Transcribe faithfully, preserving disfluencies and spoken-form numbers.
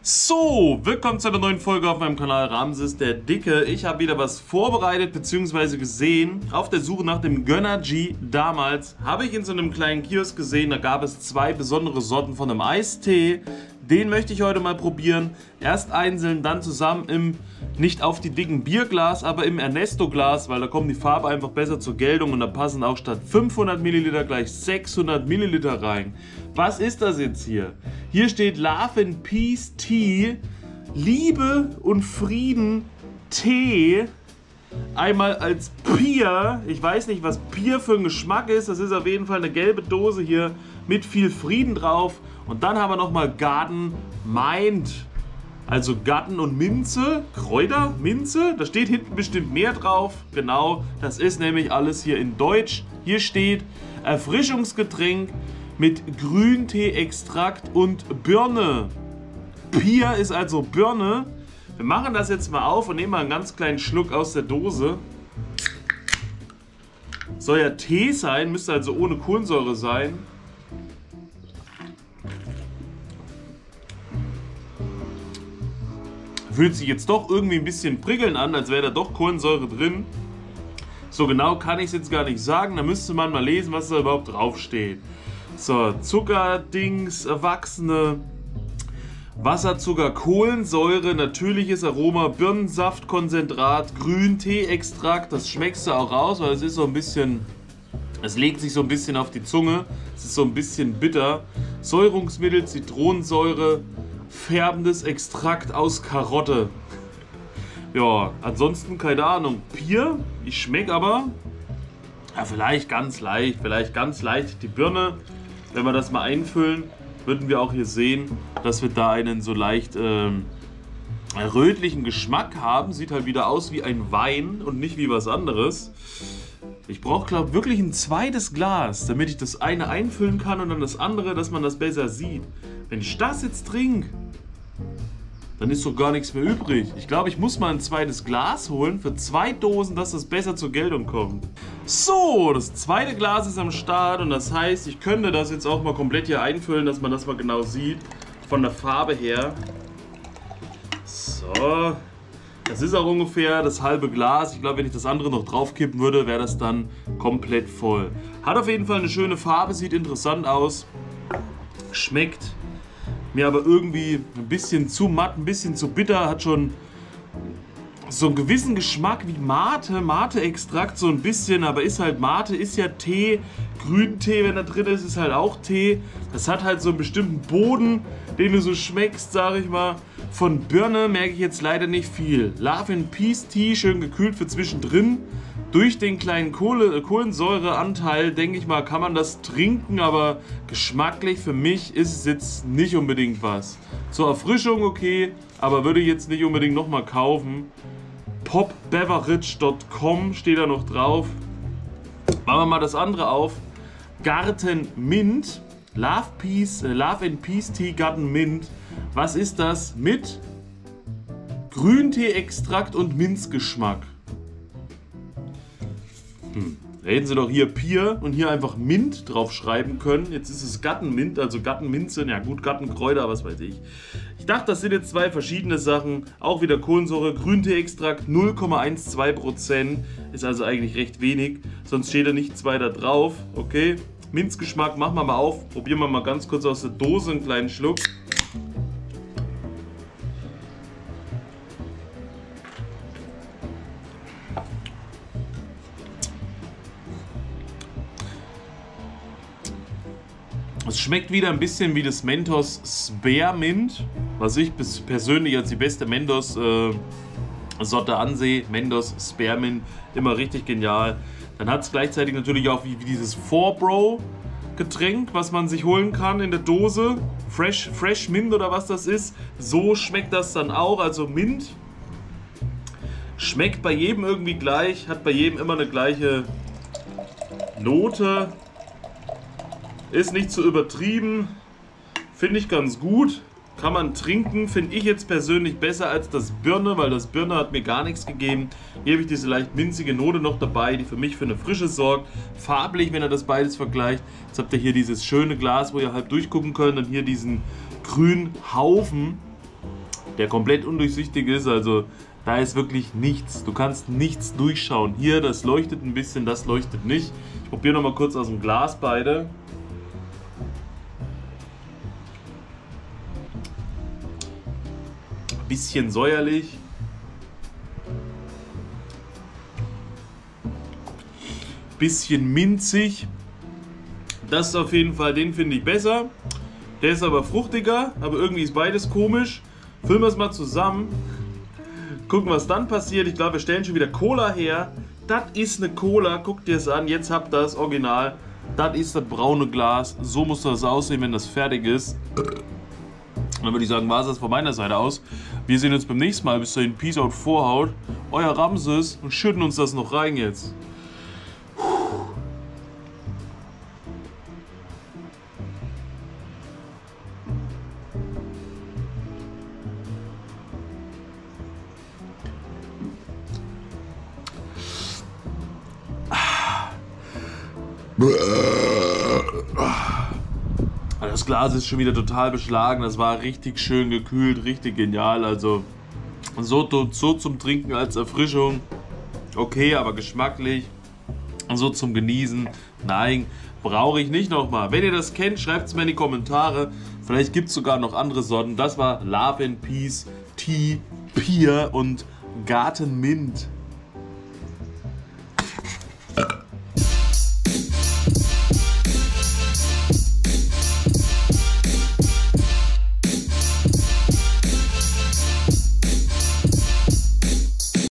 So, willkommen zu einer neuen Folge auf meinem Kanal Ramses der Dicke. Ich habe wieder was vorbereitet bzw. gesehen. Auf der Suche nach dem Gönnergy damals habe ich in so einem kleinen Kiosk gesehen, da gab es zwei besondere Sorten von einem Eistee. Den möchte ich heute mal probieren. Erst einzeln, dann zusammen im, nicht auf die dicken Bierglas, aber im Ernesto-Glas, weil da kommt die Farbe einfach besser zur Geltung und da passen auch statt fünfhundert Milliliter gleich sechshundert Milliliter rein. Was ist das jetzt hier? Hier steht Love and Peace Tea, Liebe und Frieden Tee. Einmal als Pier, ich weiß nicht, was Pier für ein Geschmack ist, das ist auf jeden Fall eine gelbe Dose hier mit viel Frieden drauf. Und dann haben wir nochmal Garden Mind, also Garten und Minze, Kräuter, Minze, da steht hinten bestimmt mehr drauf. Genau, das ist nämlich alles hier in Deutsch. Hier steht Erfrischungsgetränk mit Grüntee-Extrakt und Birne. Pier ist also Birne. Wir machen das jetzt mal auf und nehmen mal einen ganz kleinen Schluck aus der Dose. Soll ja Tee sein, müsste also ohne Kohlensäure sein. Fühlt sich jetzt doch irgendwie ein bisschen prickeln an, als wäre da doch Kohlensäure drin. So genau kann ich es jetzt gar nicht sagen, da müsste man mal lesen, was da überhaupt draufsteht. So, Zuckerdings, Erwachsene, Wasserzucker, Kohlensäure, natürliches Aroma, Birnensaftkonzentrat, Grüntee-Extrakt. Das schmeckst du auch raus, weil es ist so ein bisschen, es legt sich so ein bisschen auf die Zunge. Es ist so ein bisschen bitter. Säurungsmittel, Zitronensäure, färbendes Extrakt aus Karotte. Ja, ansonsten keine Ahnung. Bier, ich schmecke aber, ja, vielleicht ganz leicht, vielleicht ganz leicht die Birne. Wenn wir das mal einfüllen, würden wir auch hier sehen, dass wir da einen so leicht ähm, rötlichen Geschmack haben. Sieht halt wieder aus wie ein Wein und nicht wie was anderes. Ich brauche, glaube ich, wirklich ein zweites Glas, damit ich das eine einfüllen kann und dann das andere, dass man das besser sieht. Wenn ich das jetzt trinke, dann ist doch gar nichts mehr übrig. Ich glaube, ich muss mal ein zweites Glas holen für zwei Dosen, dass das besser zur Geltung kommt. So, das zweite Glas ist am Start und das heißt, ich könnte das jetzt auch mal komplett hier einfüllen, dass man das mal genau sieht, von der Farbe her. So, das ist auch ungefähr das halbe Glas. Ich glaube, wenn ich das andere noch drauf kippen würde, wäre das dann komplett voll. Hat auf jeden Fall eine schöne Farbe, sieht interessant aus, schmeckt mir aber irgendwie ein bisschen zu matt, ein bisschen zu bitter, hat schon so einen gewissen Geschmack wie Mate, Mate-Extrakt so ein bisschen, aber ist halt Mate, ist ja Tee, Grüntee, wenn da drin ist, ist halt auch Tee. Das hat halt so einen bestimmten Boden, den du so schmeckst, sag ich mal. Von Birne merke ich jetzt leider nicht viel. Love and Peace Tea, schön gekühlt für zwischendrin. Durch den kleinen Kohle, Kohlensäureanteil, denke ich mal, kann man das trinken, aber geschmacklich für mich ist es jetzt nicht unbedingt was. Zur Erfrischung okay, aber würde ich jetzt nicht unbedingt nochmal kaufen. pop beverage punkt com steht da noch drauf. Machen wir mal das andere auf. Garten Mint, Love, Peace, Love and Peace Tea Garten Mint. Was ist das? Mit Grüntee-Extrakt und Minzgeschmack. Hm. Da hätten sie doch hier Pier und hier einfach Mint drauf schreiben können. Jetzt ist es Gartenmint, also Gartenminze. Ja gut, Gartenkräuter, was weiß ich. Ich dachte, das sind jetzt zwei verschiedene Sachen. Auch wieder Kohlensäure, Grüntee-Extrakt null Komma zwölf Prozent. Ist also eigentlich recht wenig. Sonst steht da nichts weiter drauf. Okay, Minzgeschmack, machen wir mal auf. Probieren wir mal ganz kurz aus der Dose einen kleinen Schluck. Es schmeckt wieder ein bisschen wie das Mentos Spearmint, was ich persönlich als die beste Mentos-Sorte äh, ansehe. Mentos Spearmint, immer richtig genial. Dann hat es gleichzeitig natürlich auch wie, wie dieses four Bro Getränk, was man sich holen kann in der Dose. Fresh, Fresh Mint oder was das ist. So schmeckt das dann auch, also Mint. Schmeckt bei jedem irgendwie gleich, hat bei jedem immer eine gleiche Note. Ist nicht zu übertrieben, finde ich ganz gut, kann man trinken, finde ich jetzt persönlich besser als das Birne, weil das Birne hat mir gar nichts gegeben. Hier habe ich diese leicht minzige Note noch dabei, die für mich für eine Frische sorgt. Farblich, wenn ihr das beides vergleicht. Jetzt habt ihr hier dieses schöne Glas, wo ihr halb durchgucken könnt und hier diesen grünen Haufen. der komplett undurchsichtig ist, also da ist wirklich nichts. Du kannst nichts durchschauen. Hier, das leuchtet ein bisschen, das leuchtet nicht. Ich probiere noch mal kurz aus dem Glas beide. Bisschen säuerlich. Bisschen minzig. Das ist auf jeden Fall, den finde ich besser. Der ist aber fruchtiger, aber irgendwie ist beides komisch. Füllen wir es mal zusammen. Gucken, was dann passiert. Ich glaube, wir stellen schon wieder Cola her. Das ist eine Cola. Guckt ihr es an. Jetzt habt ihr das Original. Das ist das braune Glas. So muss das aussehen, wenn das fertig ist. Dann würde ich sagen, war es das von meiner Seite aus. Wir sehen uns beim nächsten Mal. Bis dahin, Peace out, Vorhaut. Euer Ramses und schütten uns das noch rein jetzt. Das Glas ist schon wieder total beschlagen. Das war richtig schön gekühlt, richtig genial. Also so, so zum Trinken als Erfrischung. Okay, aber geschmacklich. So zum Genießen. Nein, brauche ich nicht nochmal. Wenn ihr das kennt, schreibt es mir in die Kommentare. Vielleicht gibt es sogar noch andere Sorten. Das war Love and Peace, Tea, Pier und Garten Mint.